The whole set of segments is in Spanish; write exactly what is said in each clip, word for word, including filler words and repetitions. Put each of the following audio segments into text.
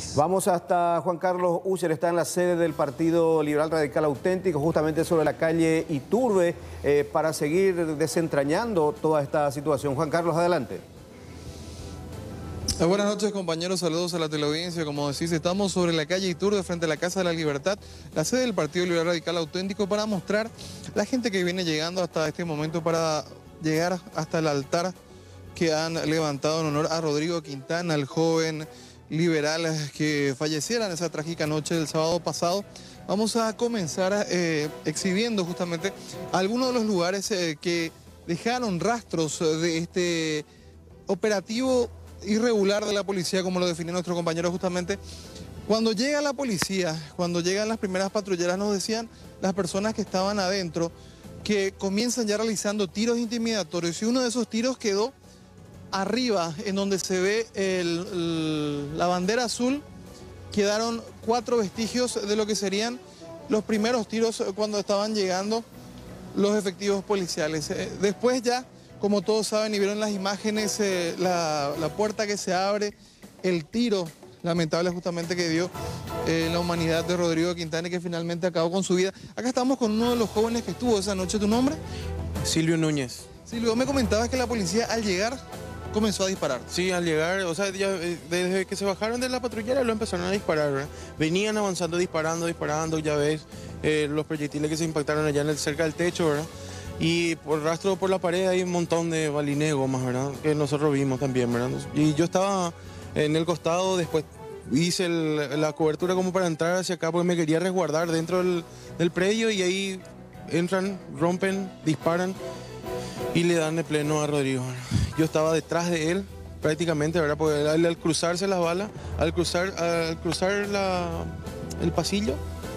Noticias. Vamos hasta Juan Carlos User, está en la sede del Partido Liberal Radical Auténtico, justamente sobre la calle Iturbe, eh, para seguir desentrañando toda esta situación. Juan Carlos, adelante. Buenas noches, compañeros, saludos a la teleaudiencia. Como decís, estamos sobre la calle Iturbe, frente a la Casa de la Libertad, la sede del Partido Liberal Radical Auténtico, para mostrar la gente que viene llegando hasta este momento para llegar hasta el altar que han levantado en honor a Rodrigo Quintana, el joven liberal que falleciera en esa trágica noche del sábado pasado. Vamos a comenzar eh, exhibiendo justamente algunos de los lugares eh, que dejaron rastros de este operativo irregular de la policía, como lo definió nuestro compañero justamente. Cuando llega la policía, cuando llegan las primeras patrulleras, nos decían las personas que estaban adentro que comienzan ya realizando tiros intimidatorios, y uno de esos tiros quedó arriba, en donde se ve el, el, la bandera azul. Quedaron cuatro vestigios de lo que serían los primeros tiros cuando estaban llegando los efectivos policiales. Eh, después ya, como todos saben y vieron las imágenes, eh, la, la puerta que se abre, el tiro lamentable justamente que dio eh, la humanidad de Rodrigo Quintana, y que finalmente acabó con su vida. Acá estamos con uno de los jóvenes que estuvo esa noche. ¿Tu nombre? Silvio Núñez. Silvio, me comentabas que la policía al llegar comenzó a disparar. Sí, al llegar, o sea, ya, desde que se bajaron de la patrullera lo empezaron a disparar, ¿verdad? Venían avanzando, disparando, disparando, ya ves, eh, los proyectiles que se impactaron allá en el, cerca del techo, ¿verdad? Y por rastro por la pared hay un montón de balines de gomas, ¿verdad? Que nosotros vimos también, ¿verdad? Y yo estaba en el costado, después hice el, la cobertura como para entrar hacia acá porque me quería resguardar dentro del, del predio, y ahí entran, rompen, disparan y le dan de pleno a Rodrigo. Yo estaba detrás de él prácticamente, ¿verdad? Porque al, al cruzarse las balas, al cruzar, al cruzar la, el pasillo,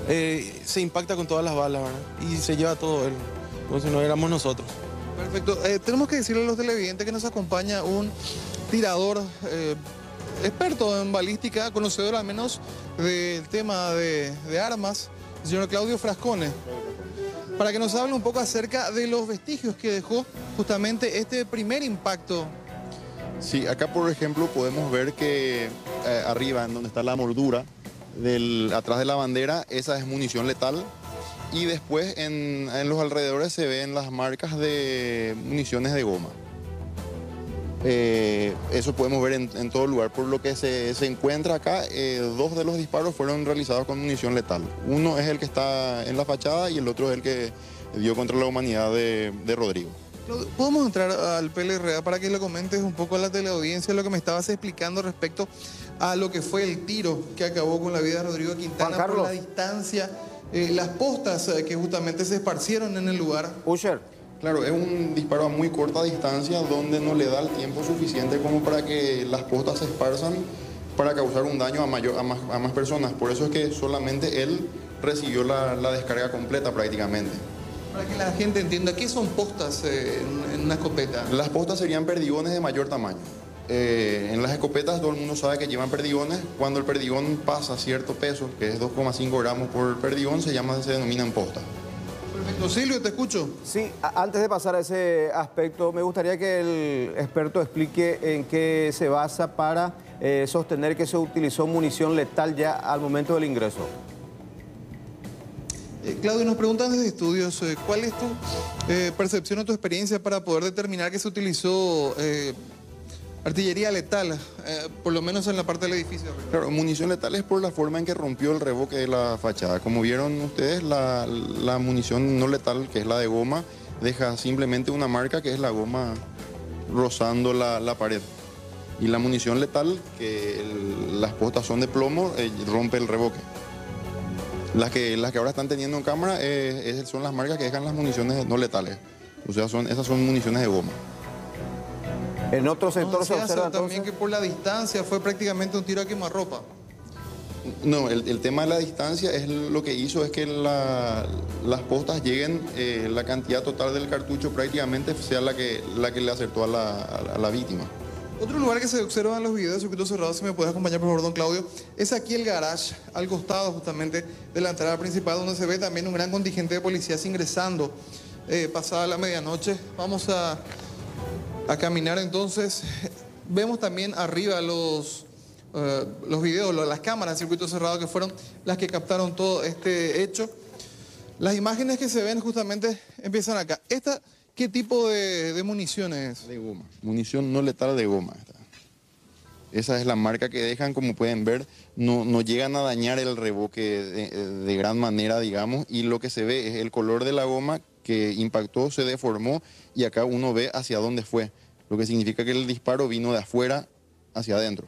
eh, se impacta con todas las balas, ¿verdad? Y se lleva todo él. Entonces no éramos nosotros. Perfecto. Eh, tenemos que decirle a los televidentes que nos acompaña un tirador eh, experto en balística, conocedor al menos del tema de, de armas, el señor Claudio Frascone, para que nos hable un poco acerca de los vestigios que dejó justamente este primer impacto. Sí, acá por ejemplo podemos ver que eh, arriba, en donde está la moldura, del, atrás de la bandera, esa es munición letal. Y después en, en los alrededores se ven las marcas de municiones de goma. Eh, eso podemos ver en, en todo lugar. Por lo que se, se encuentra acá, eh, dos de los disparos fueron realizados con munición letal. Uno es el que está en la fachada y el otro es el que dio contra la humanidad de, de Rodrigo. ¿Podemos entrar al P L R A para que le comentes un poco a la teleaudiencia lo que me estabas explicando respecto a lo que fue el tiro que acabó con la vida de Rodrigo Quintana por la distancia, eh, las postas eh, que justamente se esparcieron en el lugar? Usher. Claro, es un disparo a muy corta distancia donde no le da el tiempo suficiente como para que las postas se esparzan para causar un daño a, mayor, a, más, a más personas. Por eso es que solamente él recibió la, la descarga completa prácticamente. Para que la gente entienda, ¿qué son postas eh, en, en una escopeta? Las postas serían perdigones de mayor tamaño. Eh, en las escopetas todo el mundo sabe que llevan perdigones. Cuando el perdigón pasa cierto peso, que es dos coma cinco gramos por perdigón, se llama, se denominan postas. Perfecto. Silvio, te escucho. Sí, antes de pasar a ese aspecto, me gustaría que el experto explique en qué se basa para eh, sostener que se utilizó munición letal ya al momento del ingreso. Eh, Claudio, nos preguntan desde estudios, eh, ¿cuál es tu eh, percepción o tu experiencia para poder determinar que se utilizó eh, artillería letal, eh, por lo menos en la parte del edificio? Claro, munición letal es por la forma en que rompió el revoque de la fachada. Como vieron ustedes, la, la munición no letal, que es la de goma, deja simplemente una marca que es la goma rozando la, la pared. Y la munición letal, que el, las postas son de plomo, eh, rompe el revoque. Las que, las que ahora están teniendo en cámara eh, son las marcas que dejan las municiones no letales. O sea, son, esas son municiones de goma. En otro sector no, se observa también entonces que por la distancia fue prácticamente un tiro a quemarropa. No, el, el tema de la distancia es lo que hizo es que la, las postas lleguen, eh, la cantidad total del cartucho prácticamente sea la que, la que le acertó a la, a, a la víctima. Otro lugar que se observa en los videos de circuito cerrado, si me puedes acompañar por favor, don Claudio, es aquí el garage, al costado justamente de la entrada principal, donde se ve también un gran contingente de policías ingresando eh, pasada la medianoche. Vamos a, a caminar entonces. Vemos también arriba los eh, los videos, las cámaras de circuito cerrado que fueron las que captaron todo este hecho. Las imágenes que se ven justamente empiezan acá. ¿Esta qué tipo de, de munición es? De goma. Munición no letal de goma. Esta. Esa es la marca que dejan, como pueden ver, no, no llegan a dañar el reboque de, de gran manera, digamos, y lo que se ve es el color de la goma que impactó, se deformó y acá uno ve hacia dónde fue, lo que significa que el disparo vino de afuera hacia adentro.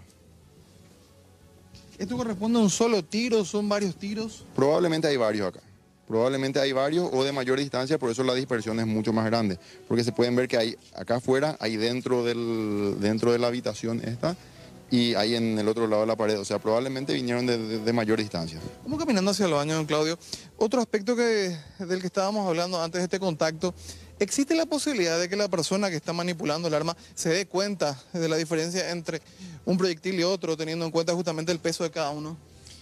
¿Esto corresponde a un solo tiro? ¿Son varios tiros? Probablemente hay varios acá. Probablemente hay varios o de mayor distancia, por eso la dispersión es mucho más grande. Porque se pueden ver que hay acá afuera, hay dentro, del, dentro de la habitación esta, y ahí en el otro lado de la pared. O sea, probablemente vinieron de, de, de mayor distancia. Vamos caminando hacia el baño, don Claudio. Otro aspecto que, del que estábamos hablando antes de este contacto, ¿existe la posibilidad de que la persona que está manipulando el arma se dé cuenta de la diferencia entre un proyectil y otro, teniendo en cuenta justamente el peso de cada uno?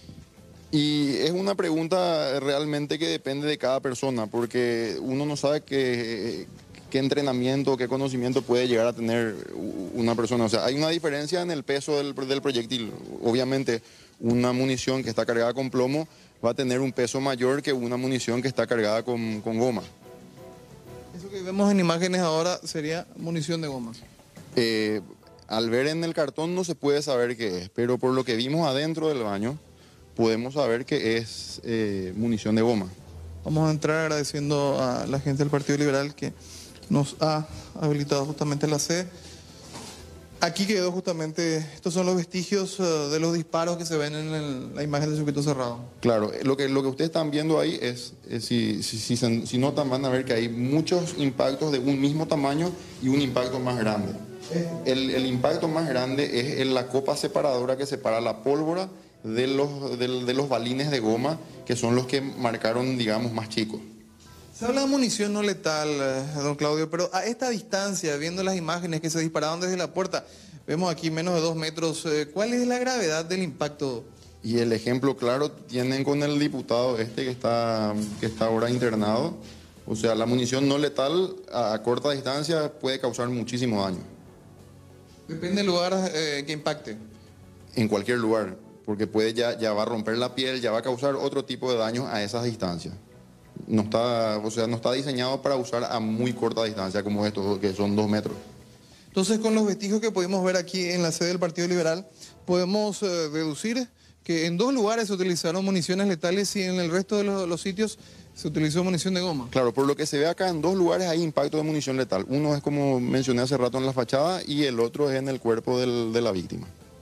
Y es una pregunta realmente que depende de cada persona, porque uno no sabe qué, qué entrenamiento, qué conocimiento puede llegar a tener una persona. O sea, hay una diferencia en el peso del, del proyectil. Obviamente, una munición que está cargada con plomo va a tener un peso mayor que una munición que está cargada con, con goma. Eso que vemos en imágenes ahora sería munición de goma. Eh, al ver en el cartón no se puede saber qué es, pero por lo que vimos adentro del baño, podemos saber que es eh, munición de goma. Vamos a entrar agradeciendo a la gente del Partido Liberal que nos ha habilitado justamente la sede. Aquí quedó justamente, estos son los vestigios uh, de los disparos que se ven en el, la imagen del circuito cerrado. Claro, lo que, lo que ustedes están viendo ahí es, es si, si, si, si, si notan, van a ver que hay muchos impactos de un mismo tamaño y un impacto más grande. El, el impacto más grande es en la copa separadora que separa la pólvora de los, de, de los balines de goma, que son los que marcaron, digamos, más chicos. Se habla de munición no letal, eh, don Claudio, pero a esta distancia, viendo las imágenes que se dispararon desde la puerta, vemos aquí menos de dos metros, eh, ¿cuál es la gravedad del impacto? Y el ejemplo claro tienen con el diputado este que está, que está ahora internado. O sea, la munición no letal a, a corta distancia puede causar muchísimo daño. Depende del lugar eh, que impacte. En cualquier lugar. Porque puede ya, ya va a romper la piel, ya va a causar otro tipo de daños a esas distancias. No está, o sea, no está diseñado para usar a muy corta distancia como estos, que son dos metros. Entonces, con los vestigios que pudimos ver aquí en la sede del Partido Liberal, podemos eh, deducir que en dos lugares se utilizaron municiones letales y en el resto de los, los sitios se utilizó munición de goma. Claro, por lo que se ve acá, en dos lugares hay impacto de munición letal. Uno es, como mencioné hace rato, en la fachada y el otro es en el cuerpo del, de la víctima.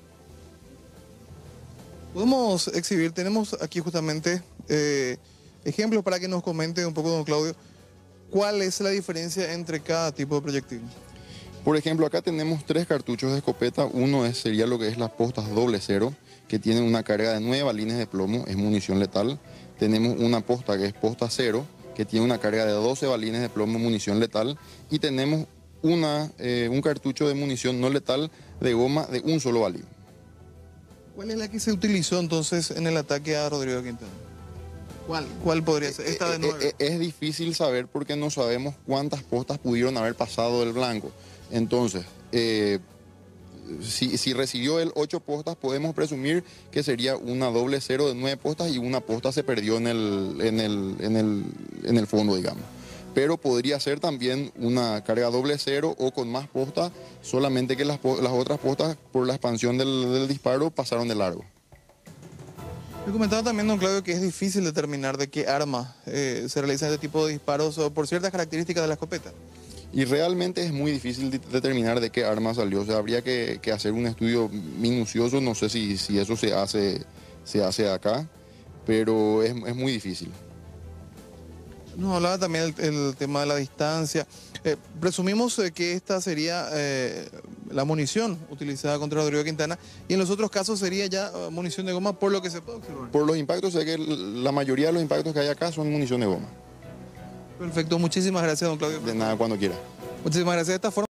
Podemos exhibir, tenemos aquí justamente eh, ejemplos para que nos comente un poco, don Claudio, cuál es la diferencia entre cada tipo de proyectil. Por ejemplo, acá tenemos tres cartuchos de escopeta. Uno es, sería lo que es las postas doble cero, que tienen una carga de nueve balines de plomo, es munición letal. Tenemos una posta que es posta cero, que tiene una carga de doce balines de plomo, munición letal. Y tenemos una, eh, un cartucho de munición no letal de goma de un solo balín. ¿Cuál es la que se utilizó entonces en el ataque a Rodrigo Quintana? ¿Cuál, cuál podría ser? Esta de nueve. Es difícil saber porque no sabemos cuántas postas pudieron haber pasado del blanco. Entonces, eh, si, si recibió él ocho postas, podemos presumir que sería una doble cero de nueve postas y una posta se perdió en el, en el, en el, en el fondo, digamos. Pero podría ser también una carga doble cero o con más postas, solamente que las, las otras postas, por la expansión del, del disparo, pasaron de largo. Me comentaba también, don Claudio, que es difícil determinar de qué arma eh, se realiza este tipo de disparos o por ciertas características de la escopeta. Y realmente es muy difícil de determinar de qué arma salió. O sea, habría que, que hacer un estudio minucioso, no sé si, si eso se hace, se hace acá, pero es, es muy difícil. Nos hablaba también el, el tema de la distancia. Eh, presumimos eh, que esta sería eh, la munición utilizada contra Rodrigo Quintana y en los otros casos sería ya uh, munición de goma por lo que se puede observar. Por los impactos, sé que la mayoría de los impactos que hay acá son munición de goma. Perfecto, muchísimas gracias, don Claudio. De nada, cuando quiera. Muchísimas gracias. De esta forma